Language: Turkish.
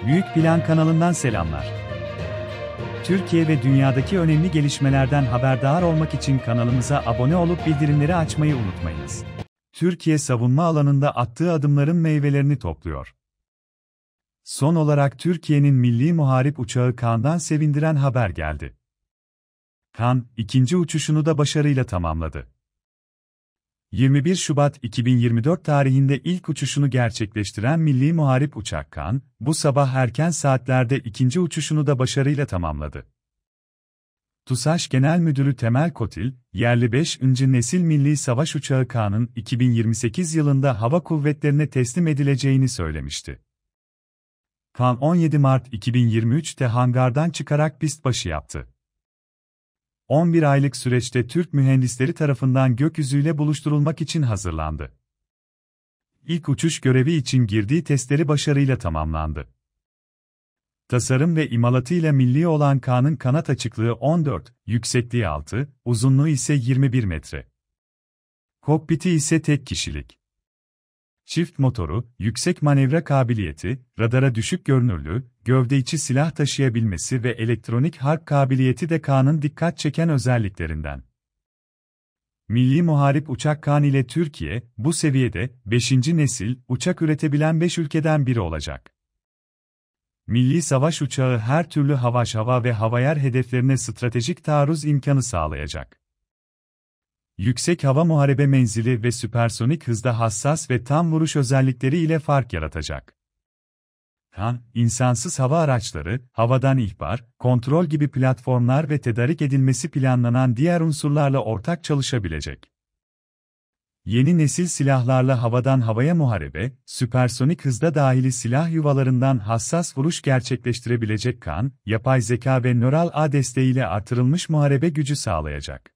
Büyük Plan kanalından selamlar. Türkiye ve dünyadaki önemli gelişmelerden haberdar olmak için kanalımıza abone olup bildirimleri açmayı unutmayınız. Türkiye savunma alanında attığı adımların meyvelerini topluyor. Son olarak Türkiye'nin milli muharip uçağı Kaan'dan sevindiren haber geldi. Kaan, ikinci uçuşunu da başarıyla tamamladı. 21 Şubat 2024 tarihinde ilk uçuşunu gerçekleştiren milli muharip uçak Kaan, bu sabah erken saatlerde ikinci uçuşunu da başarıyla tamamladı. TUSAŞ Genel Müdürü Temel Kotil, yerli 5. nesil milli savaş uçağı Kaan'ın 2028 yılında hava kuvvetlerine teslim edileceğini söylemişti. Kaan 17 Mart 2023'te hangardan çıkarak pist başı yaptı. 11 aylık süreçte Türk mühendisleri tarafından gökyüzüyle buluşturulmak için hazırlandı. İlk uçuş görevi için girdiği testleri başarıyla tamamlandı. Tasarım ve imalatıyla milli olan Kaan'ın kanat açıklığı 14, yüksekliği 6, uzunluğu ise 21 metre. Kokpiti ise tek kişilik. Çift motoru, yüksek manevra kabiliyeti, radara düşük görünürlüğü, gövde içi silah taşıyabilmesi ve elektronik harp kabiliyeti de Kaan'ın dikkat çeken özelliklerinden. Milli muharip uçak Kaan ile Türkiye, bu seviyede 5. nesil uçak üretebilen 5 ülkeden biri olacak. Milli savaş uçağı her türlü hava ve havayer hedeflerine stratejik taarruz imkanı sağlayacak. Yüksek hava muharebe menzili ve süpersonik hızda hassas ve tam vuruş özellikleri ile fark yaratacak. Kaan, insansız hava araçları, havadan ihbar, kontrol gibi platformlar ve tedarik edilmesi planlanan diğer unsurlarla ortak çalışabilecek. Yeni nesil silahlarla havadan havaya muharebe, süpersonik hızda dahili silah yuvalarından hassas vuruş gerçekleştirebilecek Kaan, yapay zeka ve nöral ağ desteğiyle artırılmış muharebe gücü sağlayacak.